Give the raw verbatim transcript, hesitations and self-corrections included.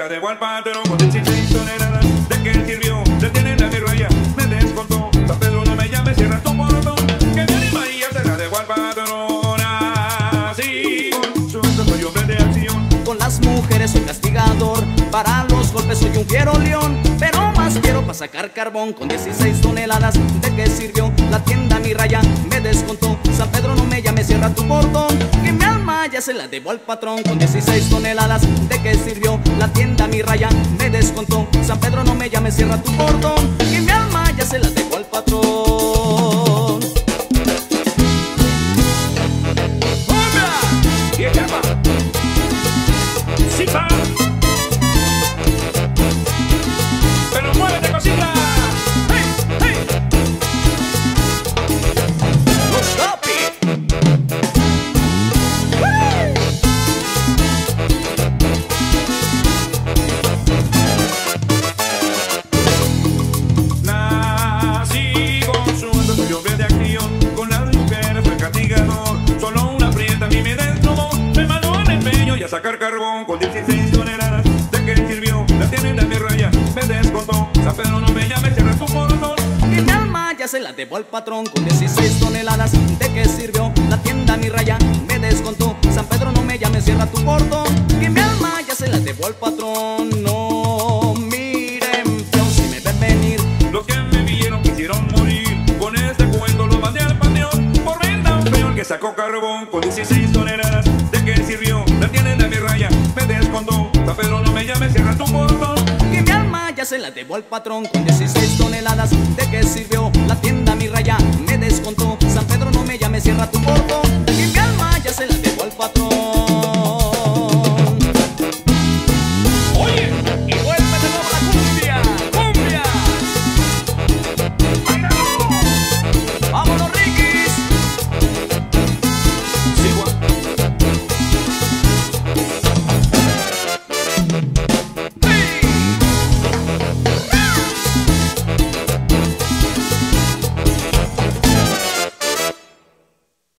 la debo al patrón con dieciséis toneladas. ¿De qué sirvió? Le tienen la raya, me descontó. San Pedro no me llame, cierra tu portón. Que me anima y ya se la debo al patrón. Así, con su soy hombre de acción. Con las mujeres soy castigador, para los golpes soy un fiero león. Pero más quiero para sacar carbón con dieciséis toneladas. ¿De qué sirvió? La tienda mi raya me descontó. San Pedro no me llame, cierra tu portón. Que mi alma ya se la debo al patrón con dieciséis toneladas. ¿De qué sirvió? La tienda mi raya me descontó. San Pedro no me llame, cierra tu portón. Que mi alma ya se la debo al patrón. ¡Hola! ¡Y llama! ¡Sí, pa! ¡Pero muévete, cosita! ¡Hey! ¡Hey! ¡No stop it! Nací con sueldo, soy hombre de acción. Con las mujeres soy castigador. Solo una prieta a mí me desnudó. Me mandó al empeño y a sacar carbón con dieciséis toneladas. ¿De qué sirvió? La tienen de mi raya, me descontó. San Pedro no me llame, cierra tu portón. Que mi alma ya se la debo al patrón con dieciséis toneladas. ¿De qué sirvió? La tienda mi raya me descontó. San Pedro no me llame, cierra tu portón. Que mi alma ya se la debo al patrón. No miren feo si me ven venir. Los que me vieron quisieron morir. Con este cuento lo mandé al panteón. Por venta feo el que sacó carbón con dieciséis toneladas. ¿De qué sirvió? La tienen de mi raya, me descontó. San Pedro no me llame, cierra tu portón. Que mi alma ya se la debo al patrón con dieciséis toneladas. ¿De qué sirvió? La tienda mi raya me descontó. San Pedro no me llame, cierra tu portón. Que mi alma ya se la debo al patrón.